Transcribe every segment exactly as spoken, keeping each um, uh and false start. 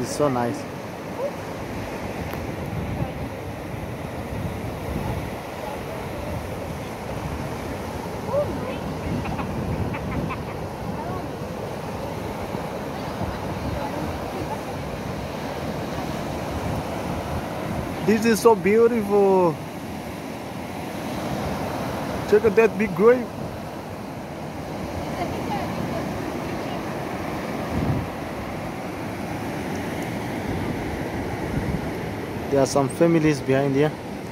It's so nice. This is so beautiful. Check out that big grave. There are some families behind here.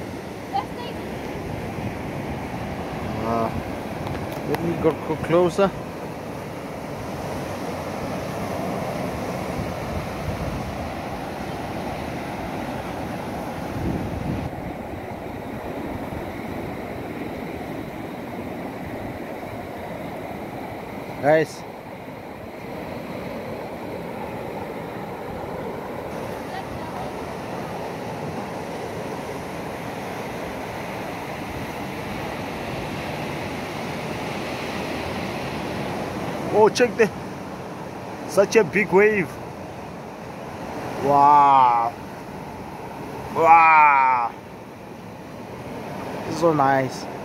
Uh, let me go, go closer. Guys, oh, check the such a big wave. Wow, wow, so nice.